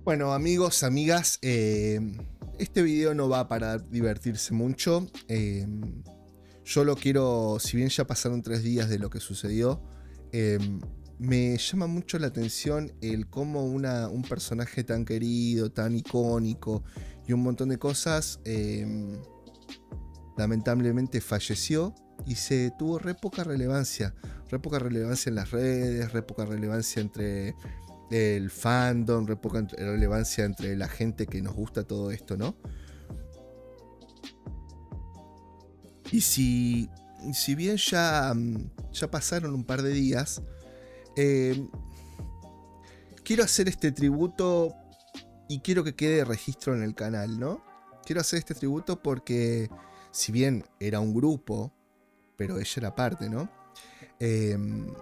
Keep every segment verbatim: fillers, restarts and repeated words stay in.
Bueno, amigos, amigas, eh, este video no va para divertirse mucho. Eh, yo lo quiero, si bien ya pasaron tres días de lo que sucedió, eh, me llama mucho la atención el cómo una, un personaje tan querido, tan icónico y un montón de cosas, eh, lamentablemente falleció y se tuvo re poca relevancia. Re poca relevancia en las redes, re poca relevancia entre el fandom, re poca relevancia entre la gente que nos gusta todo esto, ¿no? Y si, si bien ya, ya pasaron un par de días, eh, quiero hacer este tributo y quiero que quede registro en el canal, ¿no? Quiero hacer este tributo porque, si bien era un grupo, pero ella era parte, ¿no? Eh,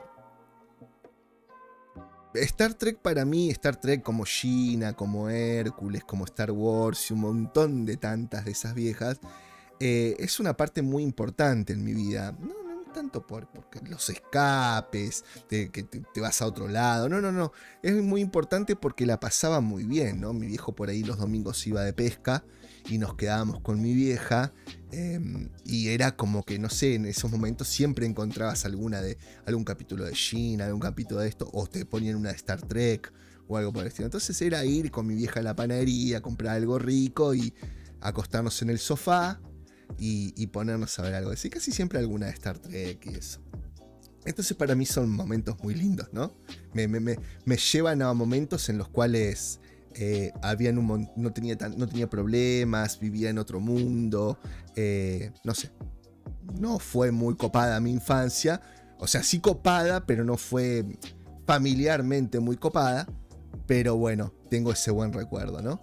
Star Trek para mí, Star Trek como Gina, como Hércules, como Star Wars y un montón de tantas de esas viejas, eh, es una parte muy importante en mi vida. No, no, no tanto por porque los escapes, de, que te, te vas a otro lado, no, no, no. Es muy importante porque la pasaba muy bien, ¿no? Mi viejo por ahí los domingos iba de pesca y nos quedábamos con mi vieja. Eh, y era como que, no sé, en esos momentos siempre encontrabas alguna de algún capítulo de Gina, algún capítulo de esto, o te ponían una de Star Trek o algo por el estilo. Entonces era ir con mi vieja a la panadería, comprar algo rico y acostarnos en el sofá y, y ponernos a ver algo así. Casi siempre alguna de Star Trek y eso. Entonces para mí son momentos muy lindos, ¿no? Me, me, me, me llevan a momentos en los cuales Eh, habían un, no, tenía tan, no tenía problemas, vivía en otro mundo, eh, no sé, no fue muy copada mi infancia, o sea, sí copada, pero no fue familiarmente muy copada, pero bueno, tengo ese buen recuerdo, ¿no?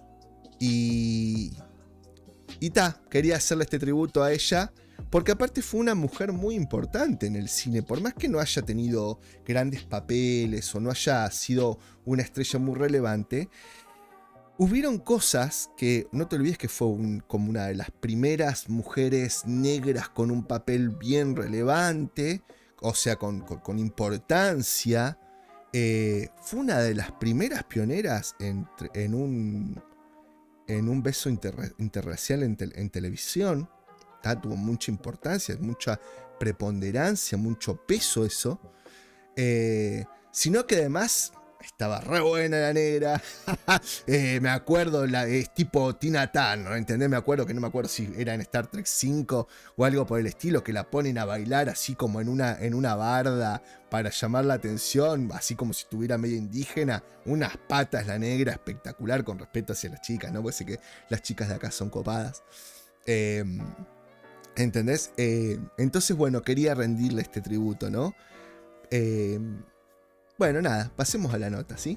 Y, y ta, quería hacerle este tributo a ella, porque aparte fue una mujer muy importante en el cine, por más que no haya tenido grandes papeles o no haya sido una estrella muy relevante. Hubieron cosas que, no te olvides que fue un, como una de las primeras mujeres negras con un papel bien relevante, o sea, con, con, con importancia. Eh, fue una de las primeras pioneras en, en, un, en un beso inter, interracial en, te, en televisión. ¿tá? Tuvo mucha importancia, mucha preponderancia, mucho peso eso. Eh, sino que además estaba re buena la negra. eh, me acuerdo, la, es tipo Tina Turner, ¿no? ¿Entendés? Me acuerdo que no me acuerdo si era en Star Trek cinco o algo por el estilo, que la ponen a bailar así como en una, en una barda para llamar la atención, así como si estuviera medio indígena. Unas patas la negra, espectacular con respeto hacia las chicas, ¿no? Porque sé que las chicas de acá son copadas. Eh, ¿Entendés? Eh, entonces, bueno, quería rendirle este tributo, ¿no? Eh, Bueno, nada, pasemos a la nota, ¿sí?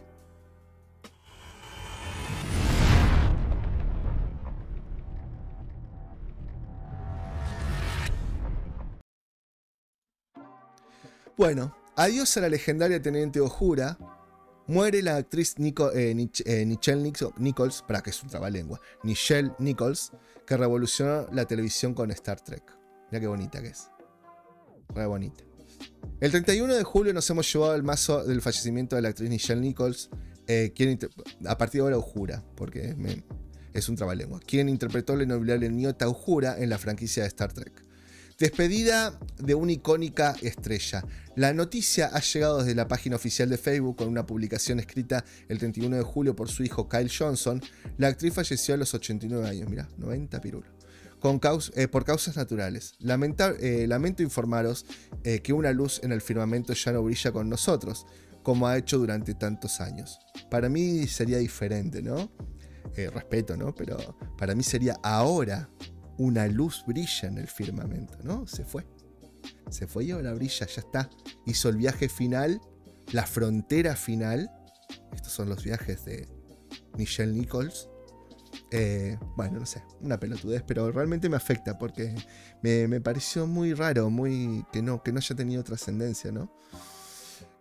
Bueno, adiós a la legendaria Teniente Uhura. Muere la actriz Nico, eh, Nich, eh, Nichelle Nichols, para que es un trabalengua, Nichelle Nichols, que revolucionó la televisión con Star Trek. Mira qué bonita que es. Re bonita. El treinta y uno de julio nos hemos llevado el mazo del fallecimiento de la actriz Nichelle Nichols, eh, quien a partir de ahora Uhura, porque me, es un trabalengua, quien interpretó la inolvidable nieta Uhura en la franquicia de Star Trek. Despedida de una icónica estrella. La noticia ha llegado desde la página oficial de Facebook con una publicación escrita el treinta y uno de julio por su hijo Kyle Johnson. La actriz falleció a los ochenta y nueve años, mirá, noventa pirulos. Con caus eh, por causas naturales. Lamenta eh, lamento informaros eh, que una luz en el firmamento ya no brilla con nosotros, como ha hecho durante tantos años. Para mí sería diferente, ¿no? Eh, respeto, ¿no? Pero para mí sería ahora una luz brilla en el firmamento, ¿no? Se fue. Se fue y ahora brilla, ya está. Hizo el viaje final, la frontera final. Estos son los viajes de Nichelle Nichols. Eh, bueno, no sé, una pelotudez, pero realmente me afecta porque me, me pareció muy raro, muy que no, que no haya tenido trascendencia, ¿no?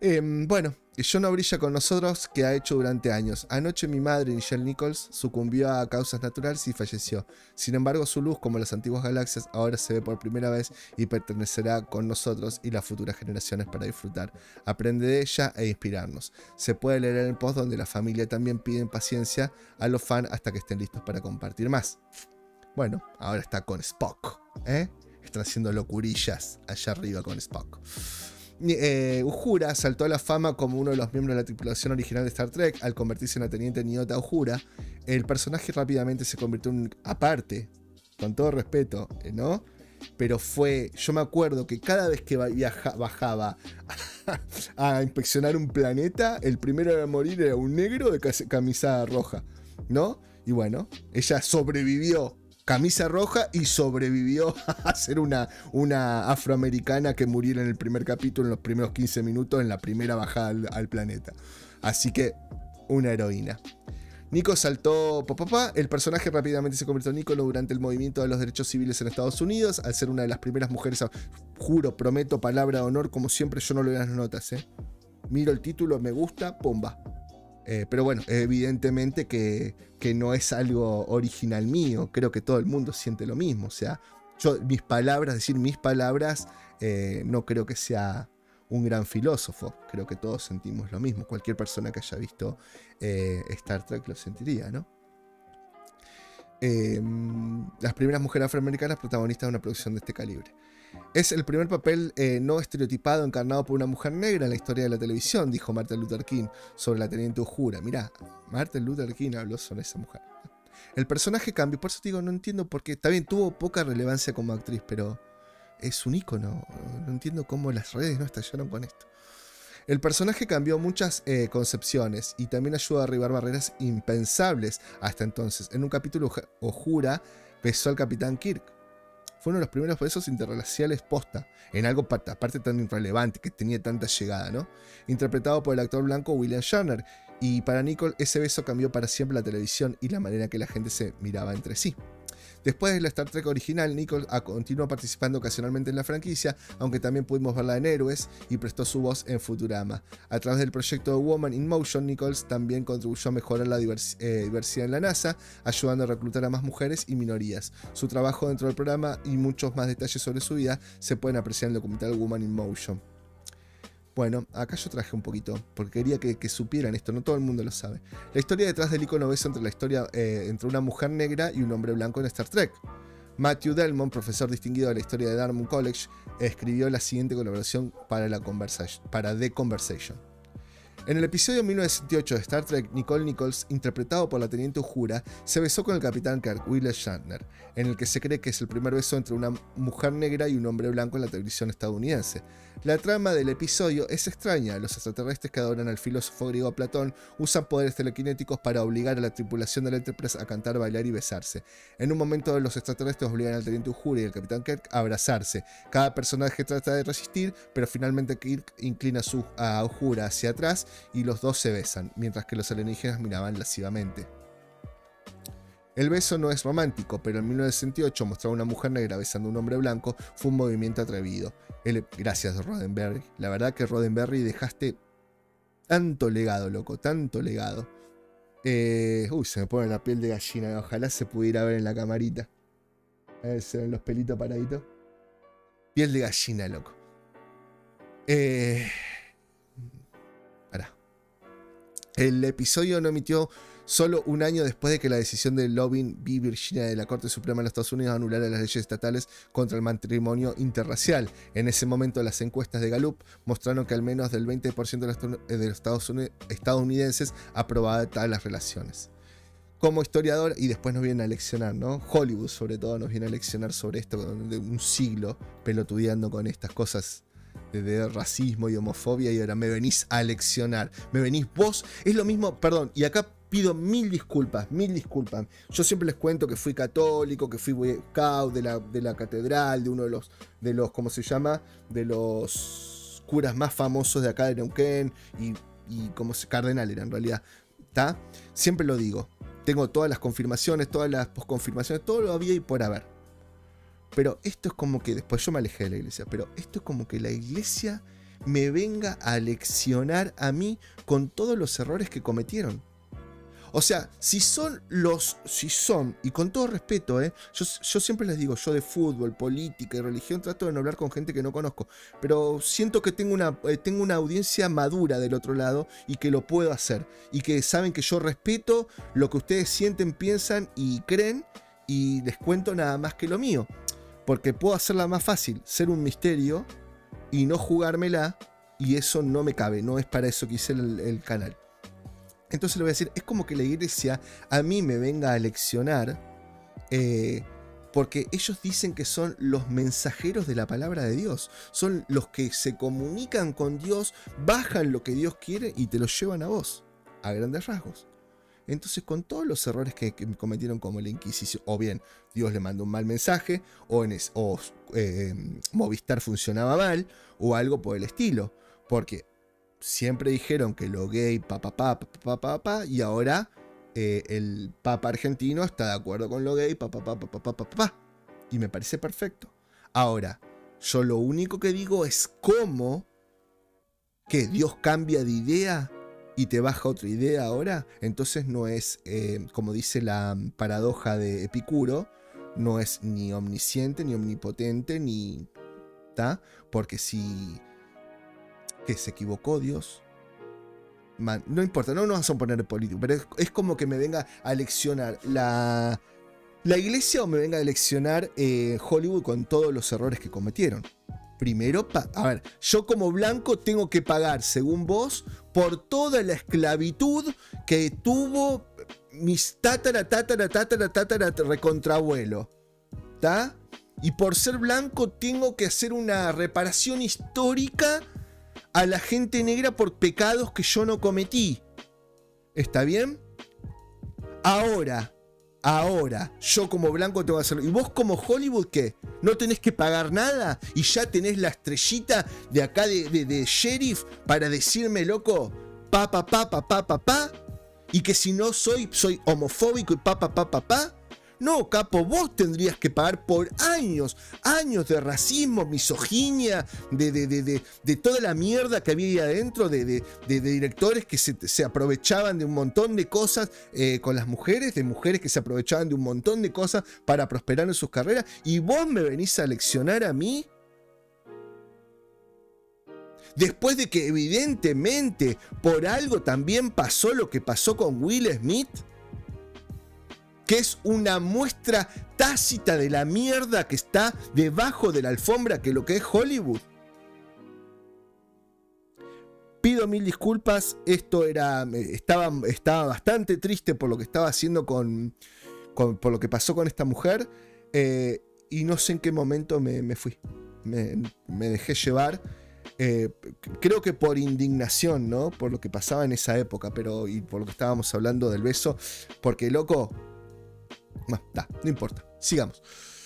Eh, bueno, Yo no brilla con nosotros, que ha hecho durante años. Anoche mi madre, Nichelle Nichols, sucumbió a causas naturales y falleció. Sin embargo, su luz, como las antiguas galaxias, ahora se ve por primera vez y pertenecerá con nosotros y las futuras generaciones para disfrutar. Aprende de ella e inspirarnos. Se puede leer en el post donde la familia también pide paciencia a los fans hasta que estén listos para compartir más. Bueno, ahora está con Spock, ¿eh? Están haciendo locurillas allá arriba con Spock. Eh, Uhura saltó a la fama como uno de los miembros de la tripulación original de Star Trek al convertirse en la teniente Nyota Uhura. El personaje rápidamente se convirtió en un, aparte, con todo respeto, ¿no? Pero fue, yo me acuerdo que cada vez que viaja, bajaba a, a inspeccionar un planeta, el primero a morir era un negro de camisa roja, ¿no? Y bueno, ella sobrevivió. Camisa roja y sobrevivió a ser una, una afroamericana que muriera en el primer capítulo, en los primeros quince minutos, en la primera bajada al, al planeta. Así que, una heroína. Nico saltó, papá, el personaje rápidamente se convirtió en ícono durante el movimiento de los derechos civiles en Estados Unidos, al ser una de las primeras mujeres, a, juro, prometo, palabra de honor, como siempre yo no leo las notas, ¿eh? Miro el título, me gusta, pumba. Eh, pero bueno, evidentemente que, que no es algo original mío. Creo que todo el mundo siente lo mismo. O sea, yo, mis palabras, decir mis palabras, eh, no creo que sea un gran filósofo. Creo que todos sentimos lo mismo. Cualquier persona que haya visto eh, Star Trek lo sentiría, ¿no? Eh, las primeras mujeres afroamericanas protagonistas de una producción de este calibre. Es el primer papel eh, no estereotipado encarnado por una mujer negra en la historia de la televisión, dijo Martin Luther King sobre la teniente Uhura. Mirá, Martin Luther King habló sobre esa mujer. El personaje cambió, por eso te digo, no entiendo por qué. Está bien, tuvo poca relevancia como actriz, pero es un ícono. No entiendo cómo las redes no estallaron con esto. El personaje cambió muchas eh, concepciones y también ayudó a derribar barreras impensables hasta entonces. En un capítulo, Uhura besó al Capitán Kirk. Fue uno de los primeros besos interraciales posta, en algo aparte tan irrelevante, que tenía tanta llegada, ¿no? Interpretado por el actor blanco William Shatner. Y para Nicole, ese beso cambió para siempre la televisión y la manera en que la gente se miraba entre sí. Después de la Star Trek original, Nicole continuó participando ocasionalmente en la franquicia, aunque también pudimos verla en Héroes y prestó su voz en Futurama. A través del proyecto Woman in Motion, Nichols también contribuyó a mejorar la divers eh, diversidad en la NASA, ayudando a reclutar a más mujeres y minorías. Su trabajo dentro del programa y muchos más detalles sobre su vida se pueden apreciar en el documental Woman in Motion. Bueno, acá yo traje un poquito, porque quería que, que supieran esto, no todo el mundo lo sabe. La historia detrás del icono beso entre la historia eh, entre una mujer negra y un hombre blanco en Star Trek. Matthew Delmon, profesor distinguido de la historia de Dartmouth College, escribió la siguiente colaboración para, la para The Conversation. En el episodio mil novecientos sesenta y ocho de Star Trek, Nicole Nichols, interpretado por la teniente Uhura, se besó con el capitán Kirk, William Shatner, en el que se cree que es el primer beso entre una mujer negra y un hombre blanco en la televisión estadounidense. La trama del episodio es extraña. Los extraterrestres que adoran al filósofo griego Platón usan poderes telequinéticos para obligar a la tripulación del Enterprise a cantar, bailar y besarse. En un momento, los extraterrestres obligan al teniente Uhura y al capitán Kirk a abrazarse. Cada personaje trata de resistir, pero finalmente Kirk inclina su, a Uhura hacia atrás y los dos se besan, mientras que los alienígenas miraban lascivamente. El beso no es romántico, pero en mil novecientos sesenta y ocho mostrar a una mujer negra besando a un hombre blanco fue un movimiento atrevido. El, gracias, Roddenberry. La verdad que Roddenberry dejaste tanto legado, loco, tanto legado. Eh, uy, se me pone la piel de gallina. Ojalá se pudiera ver en la camarita. A ver, se ven los pelitos paraditos. Piel de gallina, loco. Eh... Pará. El episodio no emitió solo un año después de que la decisión de Loving v. Virginia de la Corte Suprema de los Estados Unidos anulara las leyes estatales contra el matrimonio interracial. En ese momento, las encuestas de Gallup mostraron que al menos del veinte por ciento de los estadounidenses aprobaba tales relaciones. Como historiador, y después nos vienen a leccionar, ¿no? Hollywood, sobre todo, nos viene a leccionar sobre esto de un siglo pelotudeando con estas cosas de, de racismo y homofobia, y ahora me venís a leccionar. Me venís vos. Es lo mismo, perdón, y acá pido mil disculpas, mil disculpas. Yo siempre les cuento que fui católico, que fui scout de la, de la catedral, de uno de los, de los, ¿cómo se llama? De los curas más famosos de acá de Neuquén, y, y como se, cardenal era en realidad, ¿está? Siempre lo digo. Tengo todas las confirmaciones, todas las posconfirmaciones, todo lo había y por haber. Pero esto es como que, después yo me alejé de la iglesia, pero esto es como que la iglesia me venga a leccionar a mí con todos los errores que cometieron. O sea, si son los, si son, y con todo respeto, ¿eh? yo, yo siempre les digo, yo de fútbol, política y religión trato de no hablar con gente que no conozco, pero siento que tengo una, eh, tengo una audiencia madura del otro lado y que lo puedo hacer, y que saben que yo respeto lo que ustedes sienten, piensan y creen, y les cuento nada más que lo mío, porque puedo hacerla más fácil, ser un misterio y no jugármela, y eso no me cabe, no es para eso que hice el, el canal. Entonces le voy a decir, es como que la iglesia a mí me venga a leccionar, eh, porque ellos dicen que son los mensajeros de la palabra de Dios, son los que se comunican con Dios, bajan lo que Dios quiere y te lo llevan a vos, a grandes rasgos. Entonces, con todos los errores que, que cometieron, como la Inquisición, o bien Dios le mandó un mal mensaje, o, en es, o eh, Movistar funcionaba mal, o algo por el estilo, porque siempre dijeron que lo gay, pa, pa, pa, pa, pa, pa, pa, y ahora eh, el papa argentino está de acuerdo con lo gay, pa, pa, pa, pa, pa, pa, pa, pa, y me parece perfecto. Ahora, yo lo único que digo es cómo que Dios cambia de idea y te baja otra idea ahora. Entonces no es, eh, como dice la paradoja de Epicuro, no es ni omnisciente, ni omnipotente, ni... ¿tá? Porque si... que se equivocó Dios. Man, no importa, no nos vamos a poner político, pero es, es como que me venga a leccionar la, la iglesia o me venga a leccionar eh, Hollywood con todos los errores que cometieron. Primero, a ver, yo como blanco tengo que pagar, según vos, por toda la esclavitud que tuvo mis tatara, tatara, tatara, tatara, recontrabuelo. ¿Tá? Y por ser blanco tengo que hacer una reparación histórica a la gente negra por pecados que yo no cometí. ¿Está bien? Ahora, ahora, yo como blanco tengo que hacerlo. ¿Y vos como Hollywood qué? ¿No tenés que pagar nada? ¿Y ya tenés la estrellita de acá de, de, de sheriff para decirme, loco, pa, pa, pa, pa, pa, pa, pa? ¿Y que si no soy, soy homofóbico y pa, pa, pa, pa, pa? No, capo, vos tendrías que pagar por años, años de racismo, misoginia, de, de, de, de, de toda la mierda que había ahí adentro, de, de, de, de directores que se, se aprovechaban de un montón de cosas eh, con las mujeres, de mujeres que se aprovechaban de un montón de cosas para prosperar en sus carreras, y vos me venís a leccionar a mí. Después de que evidentemente por algo también pasó lo que pasó con Will Smith, que es una muestra tácita de la mierda que está debajo de la alfombra que lo que es Hollywood. Pido mil disculpas, esto era, estaba, estaba bastante triste por lo que estaba haciendo con, con por lo que pasó con esta mujer, eh, y no sé en qué momento me, me fui, me, me dejé llevar. Eh, creo que por indignación, ¿no? Por lo que pasaba en esa época, pero y por lo que estábamos hablando del beso, porque loco... No, da, no importa, sigamos.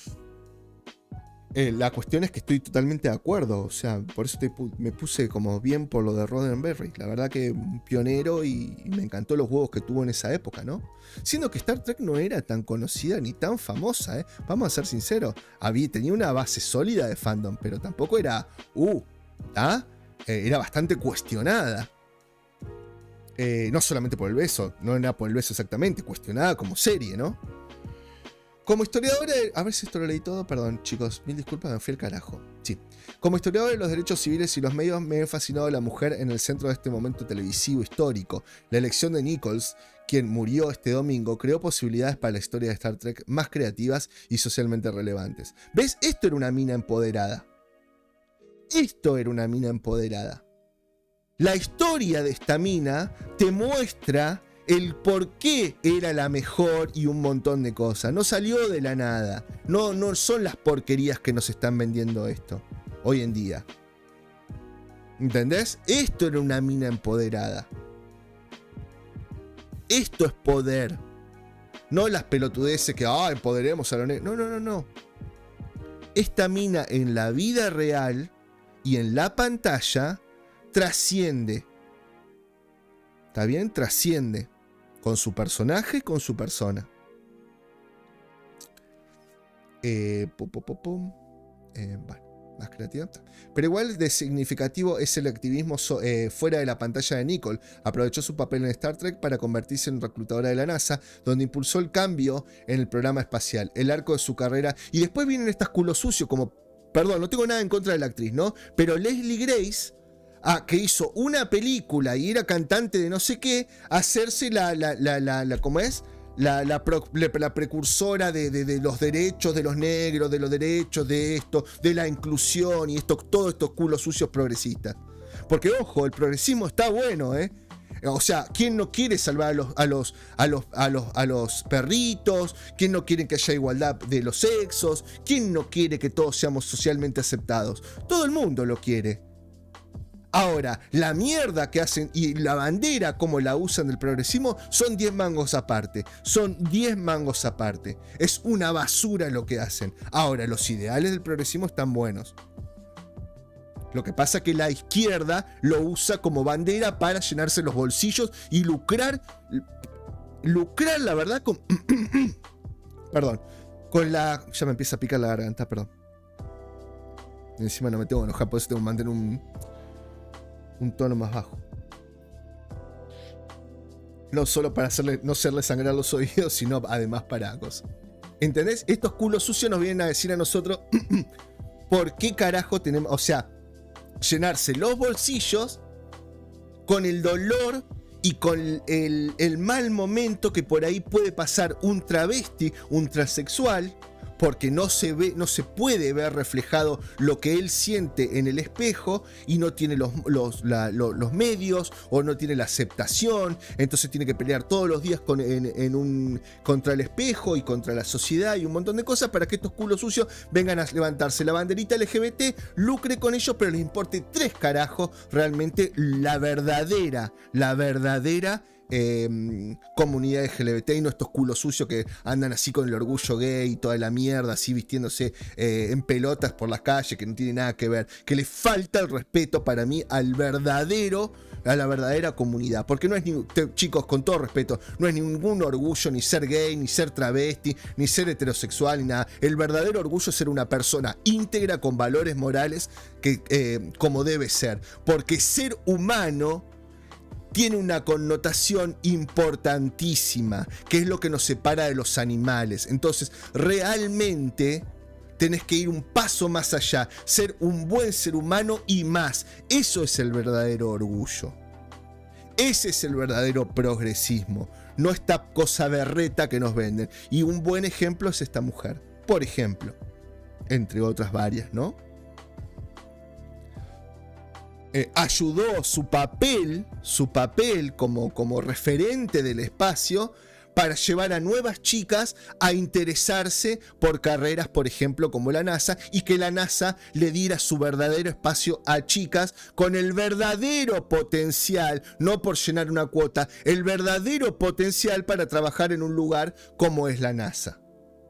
Eh, la cuestión es que estoy totalmente de acuerdo, o sea, por eso te, me puse como bien por lo de Roddenberry. La verdad que un pionero, y, y me encantó los huevos que tuvo en esa época, ¿no? Siendo que Star Trek no era tan conocida ni tan famosa, ¿eh? Vamos a ser sinceros, había, tenía una base sólida de fandom, pero tampoco era, uh, ¿ah? Eh, era bastante cuestionada. Eh, no solamente por el beso, no era por el beso exactamente, cuestionada como serie, ¿no? Como historiadora, a ver si esto lo leí todo, perdón chicos, mil disculpas, me fui al carajo. Sí. Como historiador de los derechos civiles y los medios, me ha fascinado la mujer en el centro de este momento televisivo histórico. La elección de Nichols, quien murió este domingo, creó posibilidades para la historia de Star Trek más creativas y socialmente relevantes. ¿Ves? Esto era una mina empoderada. Esto era una mina empoderada. La historia de esta mina te muestra el por qué era la mejor y un montón de cosas. No salió de la nada. No, no son las porquerías que nos están vendiendo esto hoy en día. ¿Entendés? Esto era una mina empoderada. Esto es poder. No las pelotudeces que, ah, empoderemos a los negros. No, no, no, no. Esta mina en la vida real y en la pantalla trasciende. ¿Está bien? Trasciende. Con su personaje, con su persona. Eh, pum, pum, pum, pum. Eh, bueno, más creativa. Pero igual de significativo es el activismo so, eh, fuera de la pantalla de Nicole. Aprovechó su papel en Star Trek para convertirse en reclutadora de la NASA, donde impulsó el cambio en el programa espacial, el arco de su carrera. Y después vienen estas culos sucios como, perdón, no tengo nada en contra de la actriz, ¿no? Pero Leslie Grace, ah, que hizo una película y era cantante de no sé qué, hacerse la, la, la, la, la ¿cómo es? La, la, pro, la precursora de, de, de los derechos de los negros, de los derechos de esto, de la inclusión y esto, todos estos culos sucios progresistas. Porque, ojo, el progresismo está bueno, ¿eh? O sea, ¿quién no quiere salvar a los, a los, a los, a los, a los perritos? ¿Quién no quiere que haya igualdad de los sexos? ¿Quién no quiere que todos seamos socialmente aceptados? Todo el mundo lo quiere. Ahora, la mierda que hacen y la bandera como la usan del progresismo son diez mangos aparte. Son diez mangos aparte. Es una basura lo que hacen. Ahora, los ideales del progresismo están buenos. Lo que pasa es que la izquierda lo usa como bandera para llenarse los bolsillos y lucrar. Lucrar, la verdad, con. Perdón. Con la. Ya me empieza a picar la garganta, perdón. Y encima no me tengo que enojar, por eso tengo que mantener un. Un tono más bajo. No solo para hacerle, no hacerle sangrar los oídos, sino además para cosas. ¿Entendés? Estos culos sucios nos vienen a decir a nosotros por qué carajo tenemos, o sea, llenarse los bolsillos con el dolor y con el, el mal momento que por ahí puede pasar un travesti, un transexual, porque no se ve, no se puede ver reflejado lo que él siente en el espejo y no tiene los, los, la, los, los medios o no tiene la aceptación, entonces tiene que pelear todos los días con, en, en un, contra el espejo y contra la sociedad y un montón de cosas para que estos culos sucios vengan a levantarse la banderita L G B T, lucre con ellos, pero les importe tres carajos realmente la verdadera, la verdadera Eh, comunidad L G B T y no estos culos sucios que andan así con el orgullo gay y toda la mierda, así vistiéndose eh, en pelotas por las calles, que no tiene nada que ver, que le falta el respeto para mí al verdadero, a la verdadera comunidad, porque no es ni, te, chicos, con todo respeto, no es ningún orgullo ni ser gay, ni ser travesti, ni ser heterosexual, ni nada. El verdadero orgullo es ser una persona íntegra con valores morales que, eh, como debe ser, porque ser humano tiene una connotación importantísima, que es lo que nos separa de los animales. Entonces, realmente tenés que ir un paso más allá, ser un buen ser humano y más. Eso es el verdadero orgullo. Ese es el verdadero progresismo, no esta cosa berreta que nos venden. Y un buen ejemplo es esta mujer, por ejemplo, entre otras varias, ¿no? Eh, ayudó su papel, su papel como, como referente del espacio para llevar a nuevas chicas a interesarse por carreras, por ejemplo, como la NASA, y que la NASA le diera su verdadero espacio a chicas con el verdadero potencial, no por llenar una cuota, el verdadero potencial para trabajar en un lugar como es la NASA.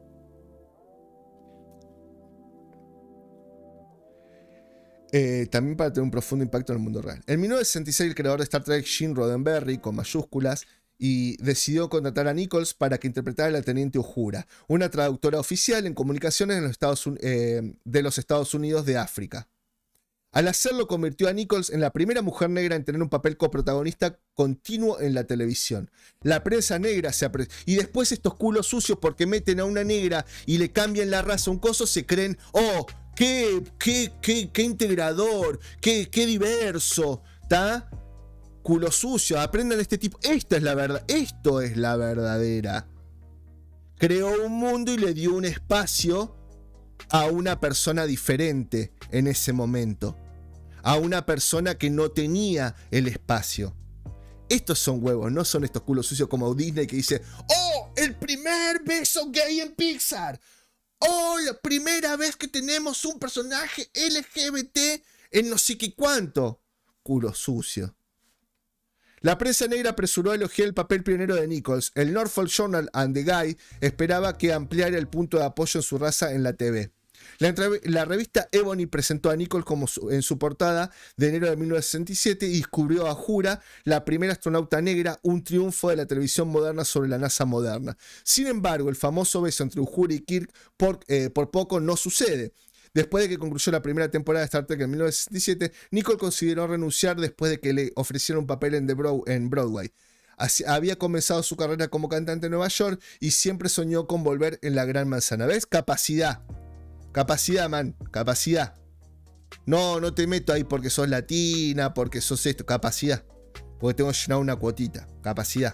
Eh, también para tener un profundo impacto en el mundo real. En mil novecientos sesenta y seis el creador de Star Trek, Gene Roddenberry, con mayúsculas, y decidió contratar a Nichols para que interpretara a la teniente Uhura, una traductora oficial en comunicaciones en los Estados, eh, de los Estados Unidos de África. Al hacerlo convirtió a Nichols en la primera mujer negra en tener un papel coprotagonista continuo en la televisión. La prensa negra se apre... y después estos culos sucios porque meten a una negra y le cambian la raza a un coso, se creen, oh, qué, qué, qué, qué integrador, qué, qué diverso, ¿está? Culo sucio, aprendan este tipo. Esta es la verdad, esto es la verdadera. Creó un mundo y le dio un espacio a una persona diferente en ese momento, a una persona que no tenía el espacio. Estos son huevos, no son estos culos sucios como Disney que dice, ¡oh, el primer beso gay en Pixar! ¡Oh, la primera vez que tenemos un personaje L G B T en no sé qué cuánto! Culo sucio. La prensa negra apresuró a elogiar el papel pionero de Nichols. El Norfolk Journal and the Guy esperaba que ampliara el punto de apoyo en su raza en la T V. La, la revista Ebony presentó a Nichols como su, en su portada de enero de mil novecientos sesenta y siete y descubrió a Uhura, la primera astronauta negra, un triunfo de la televisión moderna sobre la NASA moderna. Sin embargo, el famoso beso entre Uhura y Kirk por, eh, por poco no sucede. Después de que concluyó la primera temporada de Star Trek en mil novecientos sesenta y siete, Nicole consideró renunciar después de que le ofrecieron un papel en, The Broad- en Broadway. Así, había comenzado su carrera como cantante en Nueva York y siempre soñó con volver en la Gran Manzana. ¿Ves? Capacidad. Capacidad, man. Capacidad. No, no te meto ahí porque sos latina, porque sos esto. Capacidad. Porque tengo que llenar una cuotita. Capacidad.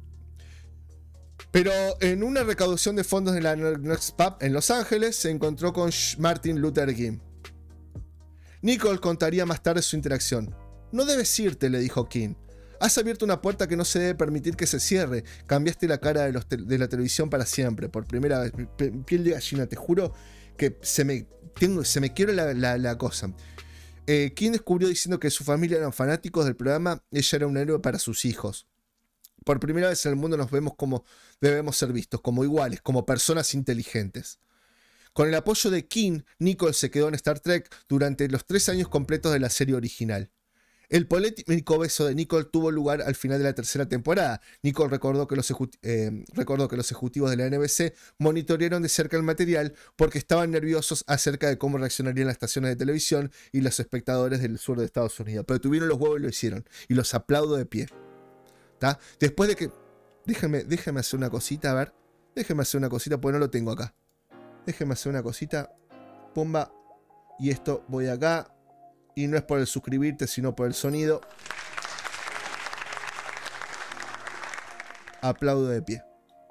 Pero en una recaudación de fondos de la Next Pub en Los Ángeles se encontró con Martin Luther King. Nicole contaría más tarde su interacción. No debes irte, le dijo King. Has abierto una puerta que no se debe permitir que se cierre. Cambiaste la cara de, los te de la televisión para siempre. Por primera vez. Piel de gallina, te juro que se me, tengo, se me quiebra la, la, la cosa. Eh, King descubrió diciendo que su familia eran fanáticos del programa. Ella era un héroe para sus hijos. Por primera vez en el mundo nos vemos como debemos ser vistos, como iguales, como personas inteligentes. Con el apoyo de King, Nicole se quedó en Star Trek durante los tres años completos de la serie original. El polémico beso de Nicole tuvo lugar al final de la tercera temporada. Nicole recordó que los, eh, recordó que los ejecutivos de la N B C monitorearon de cerca el material porque estaban nerviosos acerca de cómo reaccionarían las estaciones de televisión y los espectadores del sur de Estados Unidos. Pero tuvieron los huevos y lo hicieron. Y los aplaudo de pie. ¿Tá? Después de que... Déjeme, déjeme hacer una cosita, a ver. Déjeme hacer una cosita porque no lo tengo acá. Déjeme hacer una cosita. Pumba. Y esto voy acá. Y no es por el suscribirte, sino por el sonido. Aplaudo de pie.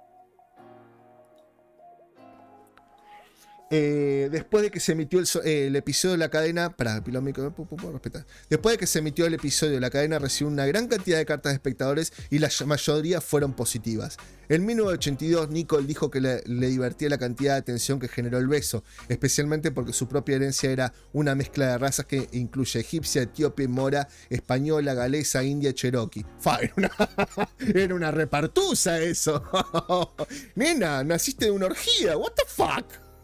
Eh, después de que se emitió el, eh, el episodio de la cadena, para después de que se emitió el episodio, la cadena recibió una gran cantidad de cartas de espectadores y la mayoría fueron positivas. En mil novecientos ochenta y dos, Nicole dijo que le, le divertía la cantidad de atención que generó el beso, especialmente porque su propia herencia era una mezcla de razas que incluye egipcia, etíope, mora, española, galesa, india, cherokee. Fa, era, una, era una repartusa eso. Nena, naciste de una orgía, what the fuck.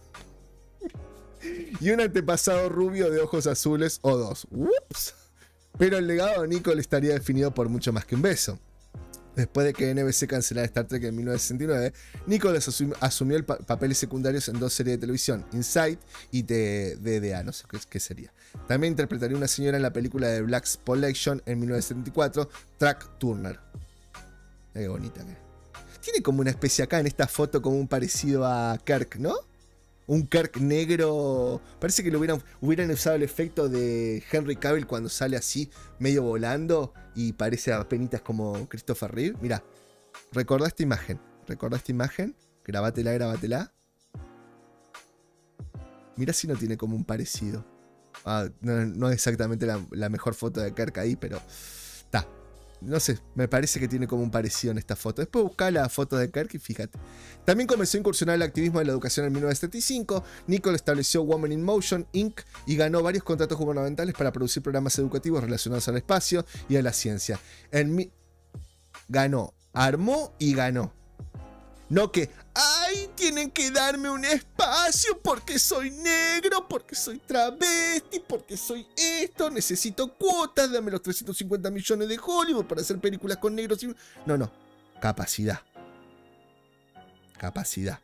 Y un antepasado rubio de ojos azules o dos. Ups. Pero el legado de Nicole estaría definido por mucho más que un beso. Después de que N B C cancelara Star Trek en mil novecientos sesenta y nueve, Nicole asum asumió el pa papeles secundarios en dos series de televisión, Inside y D D A, no sé qué, qué sería. También interpretaría una señora en la película de Black Exploitation en mil novecientos setenta y cuatro, Track Turner. Qué bonita que. Tiene como una especie acá en esta foto como un parecido a Kirk, ¿no? Un Kirk negro. Parece que lo hubieran, hubieran usado el efecto de Henry Cavill cuando sale así, medio volando. Y parece apenas como Christopher Reeve. Mira, recordá esta imagen. Recordá esta imagen. Grabátela, grabátela. Mira si no tiene como un parecido. Ah, no, no es exactamente la, la mejor foto de Kirk ahí, pero está. No sé, me parece que tiene como un parecido en esta foto. Después buscá la foto de Kirk y fíjate. También comenzó a incursionar en el activismo de la educación en mil novecientos setenta y cinco. Nicole estableció Women in Motion, incorporated y ganó varios contratos gubernamentales para producir programas educativos relacionados al espacio y a la ciencia. En mi... Ganó, armó y ganó. No que, ay, tienen que darme un espacio porque soy negro, porque soy travesti, porque soy esto, necesito cuotas, dame los trescientos cincuenta millones de Hollywood para hacer películas con negros. Y... No, no, capacidad. Capacidad.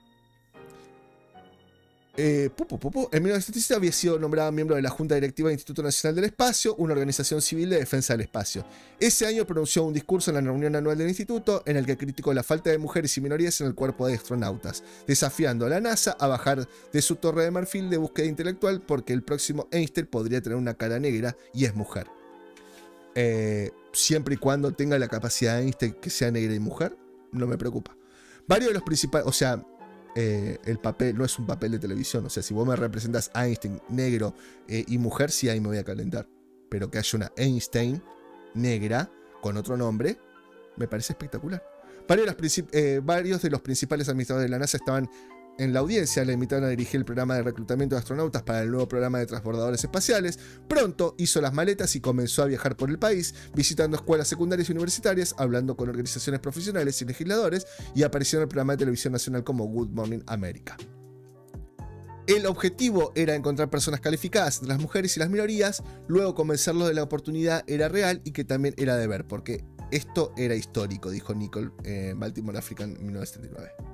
Eh, pu, pu, pu, pu. En mil novecientos setenta y seis había sido nombrada miembro de la Junta Directiva del Instituto Nacional del Espacio, una organización civil de defensa del espacio. Ese año pronunció un discurso en la reunión anual del instituto en el que criticó la falta de mujeres y minorías en el cuerpo de astronautas, desafiando a la NASA a bajar de su torre de marfil de búsqueda intelectual porque el próximo Einstein podría tener una cara negra y es mujer. Eh, siempre y cuando tenga la capacidad de Einstein que sea negra y mujer, no me preocupa. Varios de los principales, o sea... Eh, el papel no es un papel de televisión. O sea, si vos me representas a Einstein negro eh, y mujer, sí, ahí me voy a calentar. Pero que haya una Einstein negra con otro nombre, me parece espectacular. Varios de los, eh, varios de los principales administradores de la NASA estaban en la audiencia. Le invitaron a dirigir el programa de reclutamiento de astronautas para el nuevo programa de transbordadores espaciales. Pronto hizo las maletas y comenzó a viajar por el país, visitando escuelas secundarias y universitarias, hablando con organizaciones profesionales y legisladores, y apareció en el programa de televisión nacional como Good Morning America. El objetivo era encontrar personas calificadas entre las mujeres y las minorías, luego convencerlos de la oportunidad era real y que también era deber, porque esto era histórico, dijo Nicole en Baltimore African en mil novecientos setenta y nueve.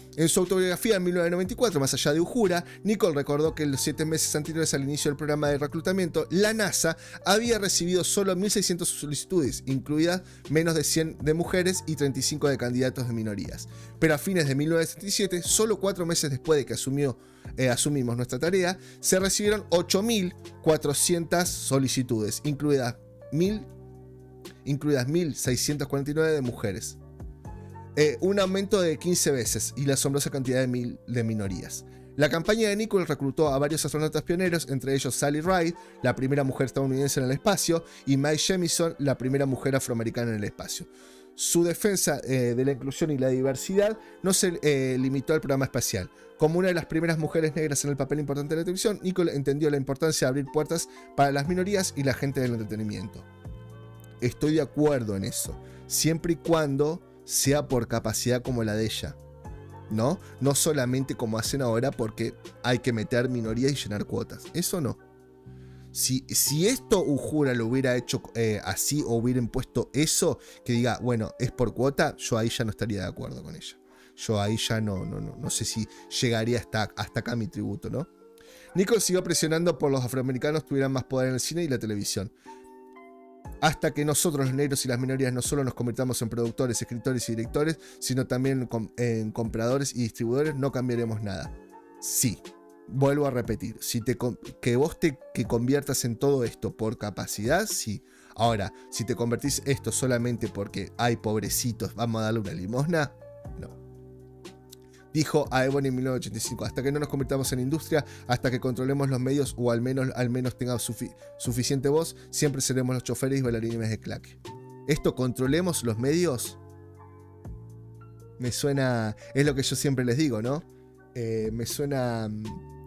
En su autobiografía en mil novecientos noventa y cuatro, Más allá de Uhura, Nicole recordó que en los siete meses anteriores al inicio del programa de reclutamiento, la NASA había recibido solo mil seiscientas solicitudes, incluidas menos de cien de mujeres y treinta y cinco de candidatos de minorías. Pero a fines de mil novecientos setenta y siete, solo cuatro meses después de que asumió, eh, asumimos nuestra tarea, se recibieron ocho mil cuatrocientas solicitudes, incluidas mil incluidas mil seiscientas cuarenta y nueve de mujeres. Eh, un aumento de quince veces y la asombrosa cantidad de, mil de minorías. La campaña de Nicole reclutó a varios astronautas pioneros, entre ellos Sally Ride, la primera mujer estadounidense en el espacio, y Mae Jemison, la primera mujer afroamericana en el espacio. Su defensa eh, de la inclusión y la diversidad no se eh, limitó al programa espacial. Como una de las primeras mujeres negras en el papel importante de la televisión, Nicole entendió la importancia de abrir puertas para las minorías y la gente del entretenimiento. Estoy de acuerdo en eso, siempre y cuando sea por capacidad como la de ella, ¿no? No solamente como hacen ahora porque hay que meter minorías y llenar cuotas. Eso no. Si, si esto Uhura lo hubiera hecho eh, así o hubiera impuesto eso, que diga, bueno, es por cuota, yo ahí ya no estaría de acuerdo con ella. Yo ahí ya no, no, no, no sé si llegaría hasta, hasta acá mi tributo, ¿no? Nicole siguió presionando por los afroamericanos tuvieran más poder en el cine y la televisión. Hasta que nosotros los negros y las minorías no solo nos convirtamos en productores, escritores y directores, sino también en compradores y distribuidores, no cambiaremos nada. Sí, vuelvo a repetir, si te, que vos te que conviertas en todo esto por capacidad, sí. Ahora, si te convertís esto solamente porque hay pobrecitos, vamos a darle una limosna, no. Dijo a Ebony en mil novecientos ochenta y cinco, hasta que no nos convirtamos en industria, hasta que controlemos los medios o al menos, al menos tengamos sufi suficiente voz, siempre seremos los choferes y bailarines de claque. Esto, controlemos los medios, me suena, es lo que yo siempre les digo, ¿no? Eh, me suena um,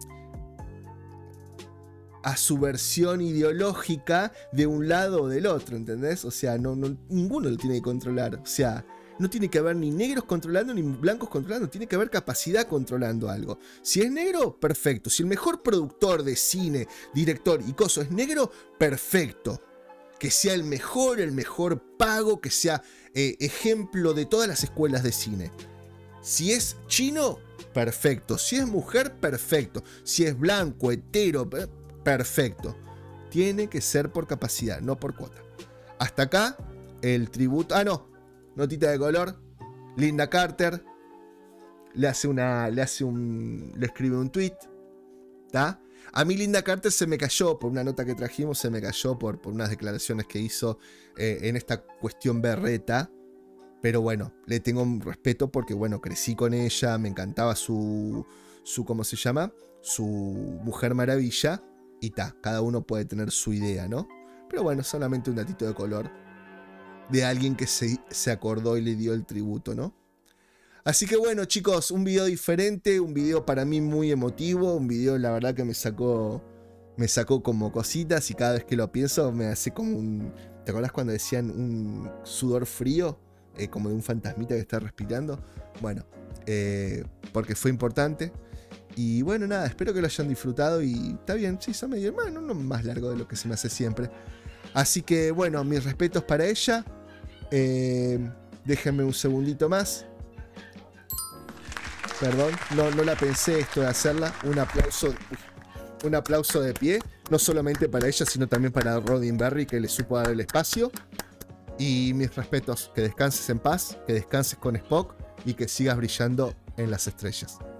a su versión ideológica de un lado o del otro, ¿entendés? O sea, no, no, ninguno lo tiene que controlar, o sea... No tiene que haber ni negros controlando ni blancos controlando, tiene que haber capacidad controlando algo. Si es negro, perfecto. Si el mejor productor de cine, director y coso es negro, perfecto. Que sea el mejor, el mejor pago, que sea eh, ejemplo de todas las escuelas de cine. Si es chino, perfecto. Si es mujer, perfecto. Si es blanco, hetero, perfecto. Tiene que ser por capacidad, no por cuota. Hasta acá, el tributo... Ah, no. Notita de color, Linda Carter le hace una, le hace un, le escribe un tweet, ¿tá? A mí Linda Carter se me cayó por una nota que trajimos, se me cayó por, por unas declaraciones que hizo eh, en esta cuestión berreta, pero bueno, le tengo un respeto porque bueno, crecí con ella, me encantaba su, su ¿cómo se llama? Su Mujer Maravilla, y ta, cada uno puede tener su idea, ¿no? Pero bueno, solamente un datito de color de alguien que se, se acordó y le dio el tributo, ¿no? Así que bueno, chicos, un video diferente, un video para mí muy emotivo, un video la verdad que me sacó me sacó como cositas y cada vez que lo pienso me hace como un... ¿Te acordás cuando decían un sudor frío? Eh, como de un fantasmita que está respirando. Bueno, eh, porque fue importante. Y bueno, nada, espero que lo hayan disfrutado y está bien, sí, son medio hermano, no más largo de lo que se me hace siempre. Así que bueno, mis respetos para ella. Eh, déjenme un segundito más. Perdón, no, no la pensé esto de hacerla. Un aplauso, un aplauso de pie. No solamente para ella, sino también para Roddenberry, que le supo dar el espacio. Y mis respetos, que descanses en paz, que descanses con Spock y que sigas brillando en las estrellas.